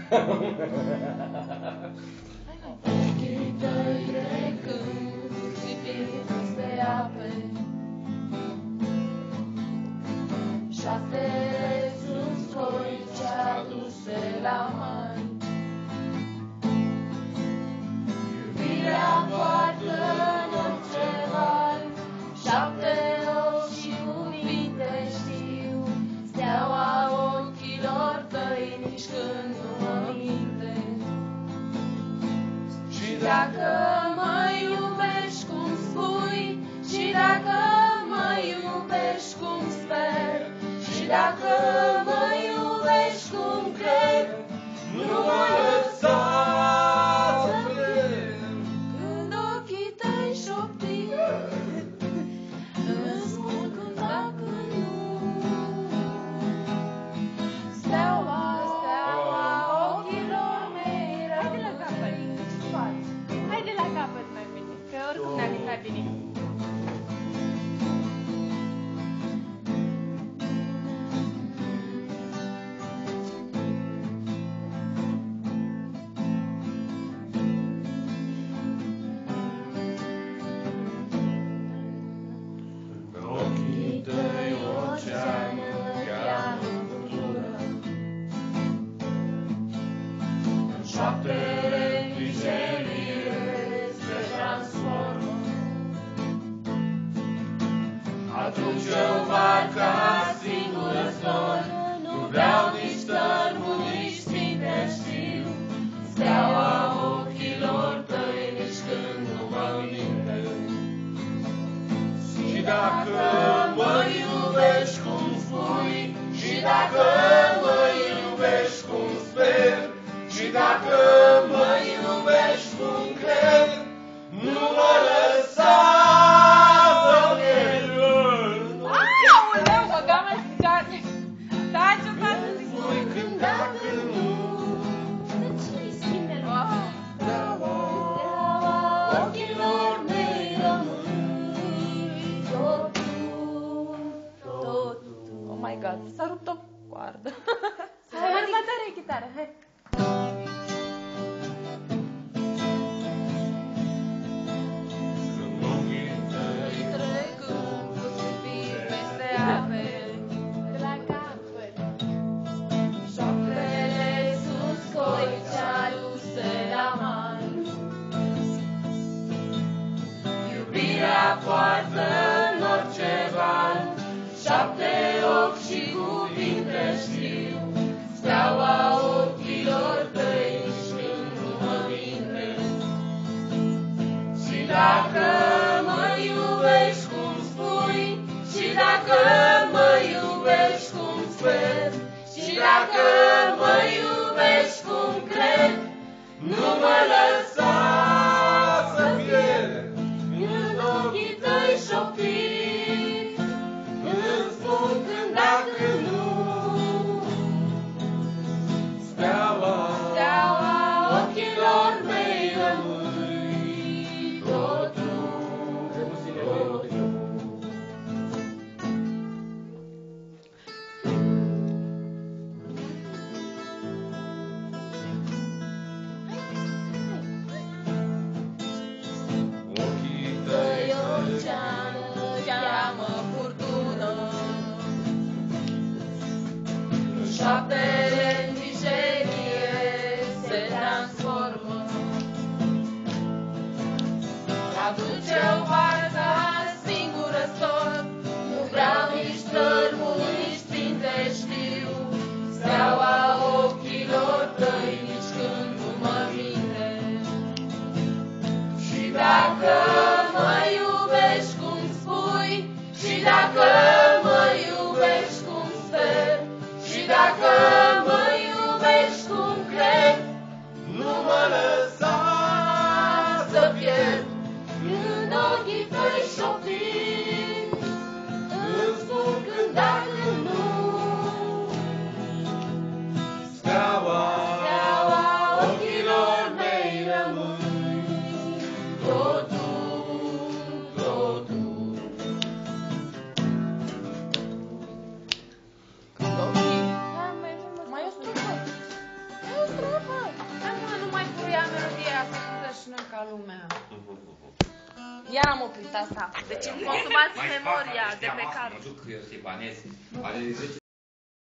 Ochii tăi trecând, priviți pe ape, șaptele sunt scoici aduse la mare. Iubirea poartă în orice val, 7 ochi și cuvinte știu, steaua ochilor tăi nici când nu mă minte. Și dacă mă iubești cum spui, și dacă mă iubești cum sper, și dacă mă iubești cum cred, nu mă lăsa să plec. Când ochii tăi șopti, îmi spun când dacă nu. Steaua, steaua ochilor mei rămâne. Haide la capăt mai bine, că oricum n-a mai bine. Ochii tăi oceană cheamă în gură, în șoaptele vijelie se transformă. Atunci eu fac ca singur zbor, nu vreau nici tărmul, nici sfinte știu, steaua ochilor tăi nici când nu mă minte. Și dacă mă iubești cum spui, și dacă mă iubești cum sper, și dacă mă iubești cum cred, nu mă lăsa să pierd. Aoleu, băga mai picioare. Taci o dată, zic. Spui când dacă nu. De ce-i sfintelor? Steaua ochilor mei rămâi tot tu. Oh my god, s-a rupt o coardă. Hai, următoarea chitară, hai. Când ochii tăi Trecând cu priviri peste ape, de la capăt. șoaptele sunt scoici aduse la mare. Iubirea poartă în orice val, 7 ochi și cuvinte știu, steaua ochilor tăi nici când nu mă minte. Și dacă mă iubești cum spui, și dacă mă iubești cum sper, și dacă mă iubești cum cred, nu mă lăsa să pierd. În ochii tăi șoptiți, îmi spun când dacă nu. Steaua ochilor mei rămâi tot tu. ca lumea. Iar am oprit asta. Deci îmi consumați memoria de pe card. Mă duc eu să-i banez. Are 10